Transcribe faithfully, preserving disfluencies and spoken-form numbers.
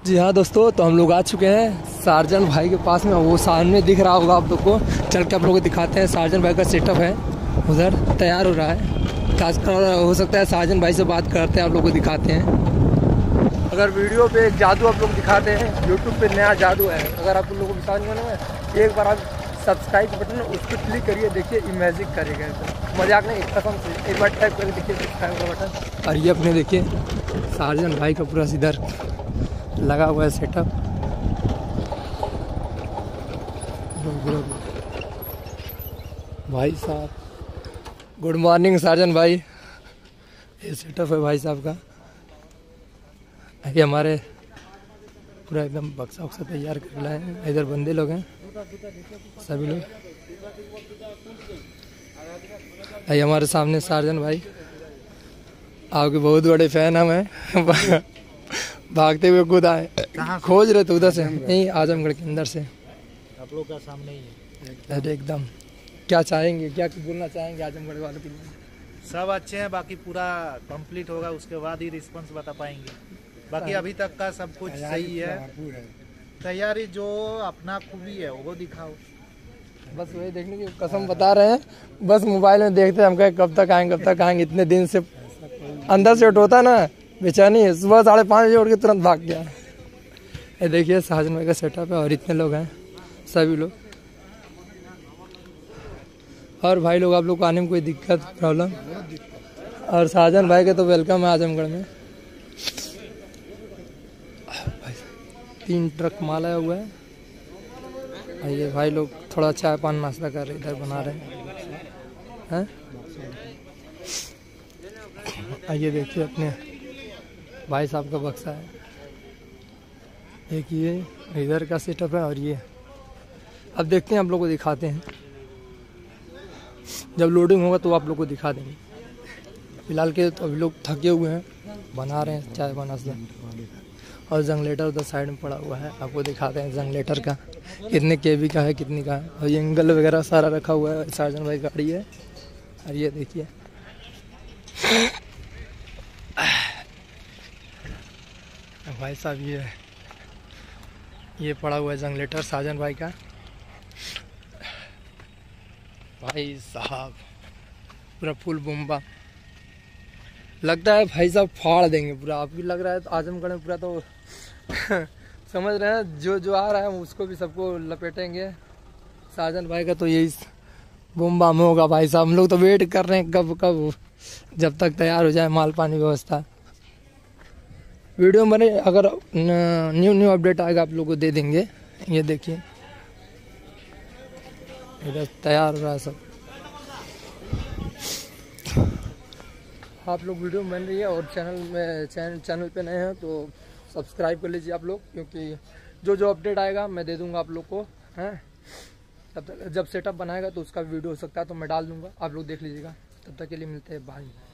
जी हाँ दोस्तों, तो हम लोग आ चुके हैं सार्जन भाई के पास में। वो सामने दिख रहा होगा आप लोग को, चल के आप लोग को दिखाते हैं। सार्जन भाई का सेटअप है, उधर तैयार हो रहा है। खासकर हो सकता है सार्जन भाई से बात करते हैं, आप लोग को दिखाते हैं। अगर वीडियो पे एक जादू आप लोग दिखाते हैं, यूट्यूब पे नया जादू है। अगर आप लोगों को विश्वास नहीं होना, एक बार आप सब्सक्राइब बटन है उस पर क्लिक करिए, देखिए इमेजिक करेगा। तो मजाक नहीं, कसम से एक बार टाइप करके देखिए सब्सक्राइब का बटन। और ये अपने देखिए सार्जन भाई का पूरा इधर लगा हुआ है सेटअप। भाई साहब गुड मॉर्निंग सार्जन भाई। ये सेटअप है भाई साहब का। ये हमारे पूरा एकदम बक्सा वक्सा तैयार कर रहा है। इधर बंदे लोग हैं सभी लोग। ये हमारे सामने सार्जन भाई, आपके बहुत बड़े फैन हम हैं। भागते हुए खुद आए, खोज रहे थे उधर से, नहीं आजमगढ़ के अंदर से। आप लोग का सामने ही है। अरे एकदम क्या चाहेंगे, क्या बोलना चाहेंगे आजमगढ़ वालों के लिए? सब अच्छे हैं, बाकी पूरा कंप्लीट होगा उसके बाद ही रिस्पांस बता पाएंगे। बाकी अभी तक का सब कुछ सही है। तैयारी जो अपना खूबी है वो दिखाओ। बस वही देखने की कसम बता रहे हैं। बस मोबाइल में देखते हैं, हम कहे कब तक आएंगे कब तक आएंगे। इतने दिन से अंदर से उठोता ना बेचैनी। सुबह साढ़े पाँच बजे उठ के तुरंत भाग गया। ये देखिए सार्जन भाई का सेटअप है और इतने लोग हैं सभी लोग। और भाई लोग आप लोग को आने में कोई दिक्कत प्रॉब्लम? और सार्जन भाई के तो वेलकम है आजमगढ़ में। तीन ट्रक माल आया हुआ है। ये भाई लोग थोड़ा चाय पान नाश्ता कर रहे, इधर बना रहे हैं। ये देखिए अपने भाई साहब का बक्सा है। एक ये इधर का सेटअप है और ये अब देखते हैं, आप लोग को दिखाते हैं। जब लोडिंग होगा तो आप लोग को दिखा देंगे। फिलहाल के तो अभी लोग थके हुए हैं, बना रहे हैं चाय बना से। और जनरेटर उधर साइड में पड़ा हुआ है, आपको दिखाते हैं जनरेटर का कितने केवी का है, कितनी का है। और ये एंगल वगैरह सारा रखा हुआ है। सार्जन भाई गाड़ी है। और ये देखिए भाई साहब, ये ये पड़ा हुआ है जनरेटर सार्जन भाई का। भाई साहब पूरा फुल बुम्बा लगता है। भाई साहब फाड़ देंगे पूरा। आपकी लग रहा है तो आजमगढ़ में पूरा तो समझ रहे हैं, जो जो आ रहा है उसको भी सबको लपेटेंगे। सार्जन भाई का तो यही बुम्बा में होगा। भाई साहब हम लोग तो वेट कर रहे हैं कब कब, जब तक तैयार हो जाए माल पानी व्यवस्था। वीडियो में बने, अगर न्यू न्यू अपडेट आएगा आप लोग को दे देंगे। ये देखिए इधर तैयार हो रहा है सब। आप लोग वीडियो बन रही है और चैनल में चैनल चैनल पे नए हैं तो सब्सक्राइब कर लीजिए आप लोग, क्योंकि जो जो अपडेट आएगा मैं दे दूंगा आप लोग को। हैं तब तक जब सेटअप बनाएगा तो उसका वीडियो हो सकता है तो मैं डाल दूंगा, आप लोग देख लीजिएगा। तब तक के लिए मिलते हैं, बाय।